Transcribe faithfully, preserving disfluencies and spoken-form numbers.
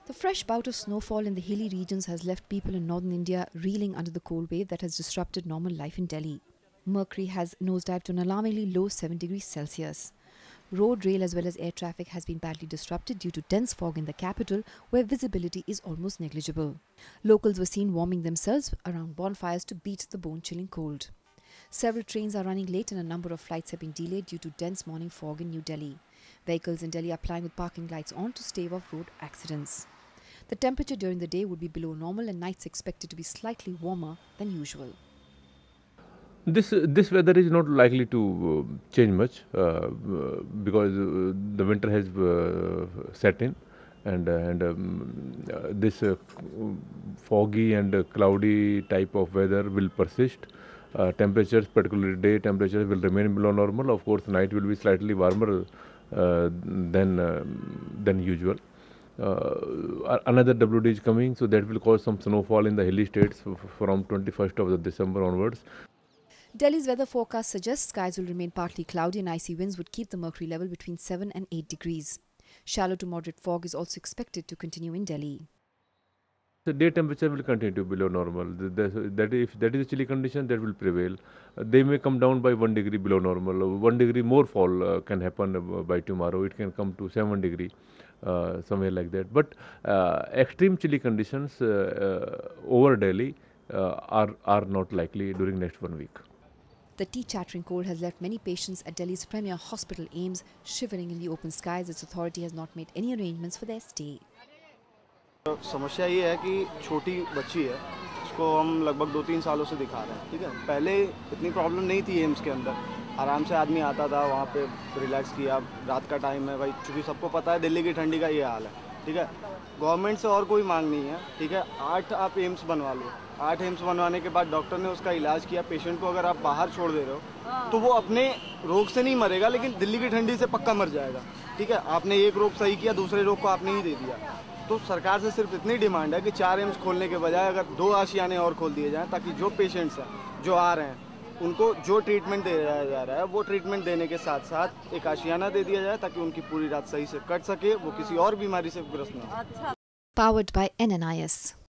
The fresh bout of snowfall in the hilly regions has left people in northern India reeling under the cold wave that has disrupted normal life in Delhi. Mercury has nosedived to an alarmingly low seven degrees Celsius. Road, rail as well as air traffic has been badly disrupted due to dense fog in the capital, where visibility is almost negligible. Locals were seen warming themselves around bonfires to beat the bone-chilling cold. Several trains are running late and a number of flights have been delayed due to dense morning fog in New Delhi. Vehicles in Delhi are plying with parking lights on to stave off road accidents. The temperature during the day would be below normal and nights expected to be slightly warmer than usual. This this weather is not likely to uh, change much uh, because uh, the winter has uh, set in, and uh, and um, uh, this uh, foggy and uh, cloudy type of weather will persist. Uh, temperatures, particularly day temperatures, will remain below normal. Of course, night will be slightly warmer uh, than uh, than usual. Uh, another W D is coming, so that will cause some snowfall in the hilly states from twenty-first of December onwards. Delhi's weather forecast suggests skies will remain partly cloudy and icy winds would keep the mercury level between seven and eight degrees. Shallow to moderate fog is also expected to continue in Delhi. The day temperature will continue to be below normal. That if that is a chilly condition, that will prevail. Uh, they may come down by one degree below normal. Uh, one degree more fall uh, can happen uh, by tomorrow. It can come to seven degree, uh, somewhere like that. But uh, extreme chilly conditions uh, uh, over Delhi uh, are are not likely during next one week. The tea-chattering cold has left many patients at Delhi's premier hospital AIIMS shivering in the open skies. Its authority has not made any arrangements for their stay. समस्या ये है कि छोटी बच्ची है, उसको हम लगभग दो तीन सालों से दिखा रहे हैं, ठीक है। पहले इतनी प्रॉब्लम नहीं थी एम्स के अंदर, आराम से आदमी आता था, वहाँ पे रिलैक्स किया। रात का टाइम है भाई, चूँकि सबको पता है दिल्ली की ठंडी का ये हाल है, ठीक है। गवर्नमेंट से और कोई मांग नहीं है, ठीक है। आठ आप एम्स बनवा लो, आठ एम्स बनवाने के बाद डॉक्टर ने उसका इलाज किया। पेशेंट को अगर आप बाहर छोड़ दे रहे हो तो वो अपने रोग से नहीं मरेगा, लेकिन दिल्ली की ठंडी से पक्का मर जाएगा, ठीक है। आपने एक रोग सही किया, दूसरे रोग को आपने ही दे दिया। तो सरकार से सिर्फ इतनी डिमांड है कि चार एम्स खोलने के बजाय अगर दो आशियाने और खोल दिए जाएं, ताकि जो पेशेंट्स हैं जो आ रहे हैं उनको जो ट्रीटमेंट दिया जा रहा है वो ट्रीटमेंट देने के साथ साथ एक आशियाना दे दिया जाए, ताकि उनकी पूरी रात सही से कट सके, वो किसी और बीमारी से ग्रस्त ना हो। Powered by N N I S.